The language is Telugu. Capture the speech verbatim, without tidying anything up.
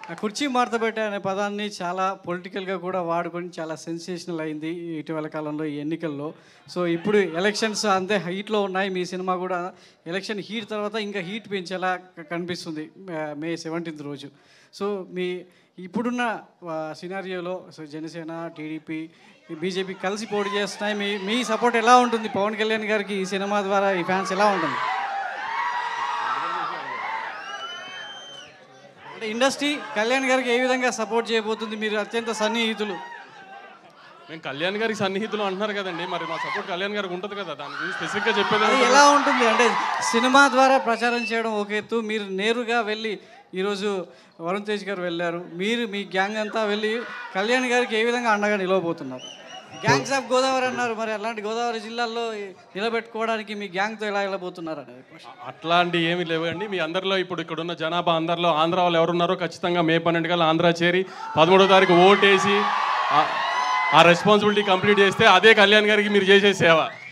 కుర్చీ మార్తబెట్టే అనే పదాన్ని చాలా పొలిటికల్గా కూడా వాడుకొని చాలా సెన్సేషనల్ అయింది ఇటీవల కాలంలో ఈ ఎన్నికల్లో. సో ఇప్పుడు ఎలక్షన్స్ అంతే హీట్లో ఉన్నాయి. మీ సినిమా కూడా ఎలక్షన్ హీట్ తర్వాత ఇంకా హీట్ పెంచేలా కనిపిస్తుంది మే సెవెంటీన్త్ రోజు. సో మీ ఇప్పుడున్న సినారియోలో సో జనసేన, టీడీపీ, బీజేపీ కలిసి పోటీ చేస్తున్నాయి. మీ మీ సపోర్ట్ ఎలా ఉంటుంది పవన్ కళ్యాణ్ గారికి ఈ సినిమా ద్వారా? ఈ ఫ్యాన్స్ ఎలా ఉంటుంది? అంటే ఇండస్ట్రీ కళ్యాణ్ గారికి ఏ విధంగా సపోర్ట్ చేయబోతుంది? మీరు అత్యంత సన్నిహితులు. మేము కళ్యాణ్ గారికి సన్నిహితులు అంటున్నారు కదండి, మరి మా సపోర్ట్ కళ్యాణ్ గారికి ఉంటుంది కదా. దాని గురించి స్పెసిఫిక్గా చెప్పేది ఎలా ఉంటుంది అంటే సినిమా ద్వారా ప్రచారం చేయడం ఒక ఎత్తు, మీరు నేరుగా వెళ్ళి ఈరోజు వరుణ్ తేజ్ గారు వెళ్ళారు, మీరు మీ గ్యాంగ్ అంతా వెళ్ళి కళ్యాణ్ గారికి ఏ విధంగా అండగా నిలవబోతున్నారు? గ్యాంగ్స్ ఆఫ్ గోదావరి అన్నారు, మరి అలాంటి గోదావరి జిల్లాల్లో నిలబెట్టుకోవడానికి మీ గ్యాంగ్తో ఎలా వెళ్ళబోతున్నారు అనేది? అట్లాంటి ఏమి లేవండి. మీ అందరిలో ఇప్పుడు ఇక్కడ ఉన్న జనాభా అందరిలో ఆంధ్ర వాళ్ళు ఎవరున్నారో ఖచ్చితంగా మే పన్నెండు కల్లా ఆంధ్ర చేరి పదమూడో తారీఖు ఓటేసి ఆ రెస్పాన్సిబిలిటీ కంప్లీట్ చేస్తే అదే కళ్యాణ్ గారికి మీరు చేసే సేవ.